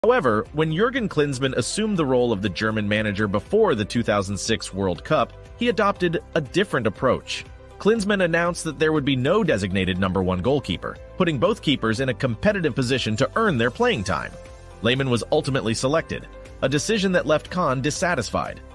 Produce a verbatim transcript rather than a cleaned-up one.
However, when Jurgen Klinsmann assumed the role of the German manager before the two thousand six World Cup, he adopted a different approach. Klinsmann announced that there would be no designated number one goalkeeper, putting both keepers in a competitive position to earn their playing time. Lehmann was ultimately selected, a decision that left Kahn dissatisfied.